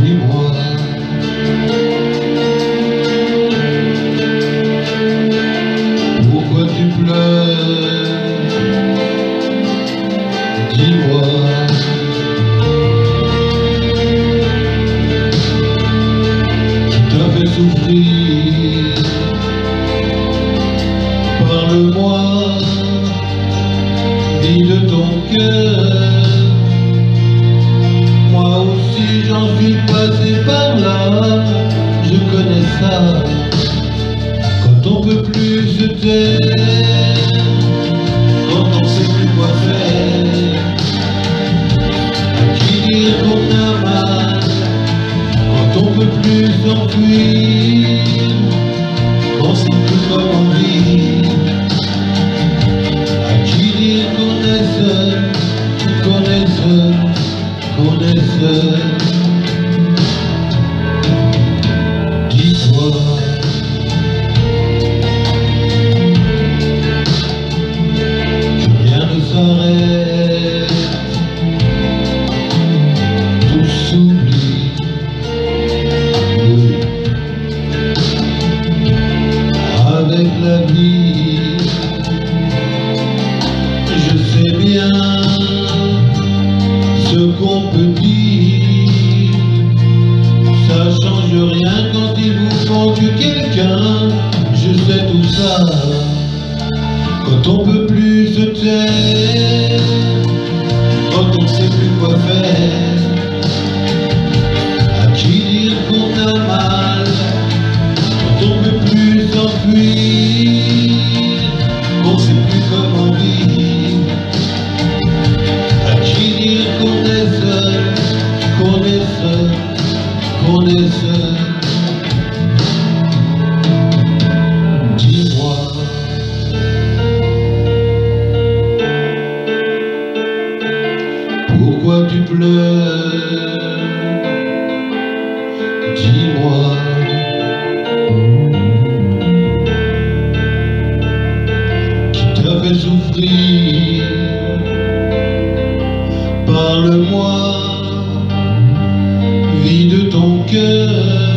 Dis-moi, pourquoi tu pleures? Dis-moi, qui t'a fait souffrir? Parle-moi, dis de ton cœur. Moi aussi j'en suis passé par là, je connais ça. Quand on peut plus se taire, quand on sait plus quoi faire, à qui dire qu'on a mal, quand on peut plus s'enfuir, quand c'est plus comment vivre, à qui dire qu'on est seul, qu'on est seul, qu'on est seul. Dis-toi, que rien ne s'arrête, tout s'oublie, oui, avec la vie. Je sais bien ce qu'on peut dire, ça change rien quand il vous manque quelqu'un. Je sais tout ça, quand on peut plus se taire, quand on sait plus quoi faire, à qui dire qu'on a mal, quand on peut plus s'enfuir, qu'on sait plus comment vivre, à qui dire qu'on est seul, qu'on est seul, qu'on est seul. Dis-moi, pourquoi tu pleures? Dis-moi, qui t'a fait souffrir? Parle-moi, vie de ton cœur.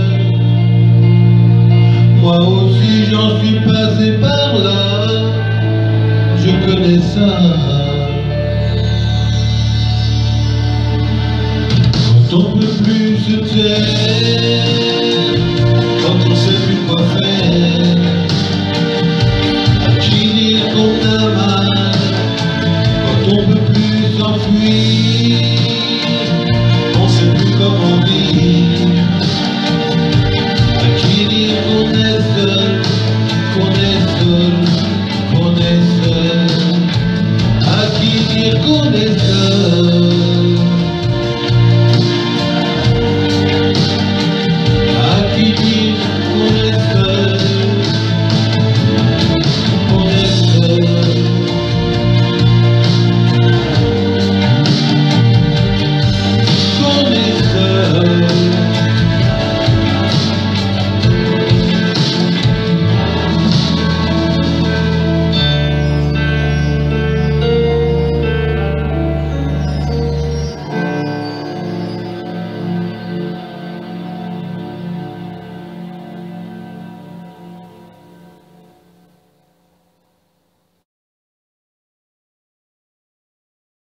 Moi aussi j'en suis passé par là, je connais ça. Quand on peut plus se taire,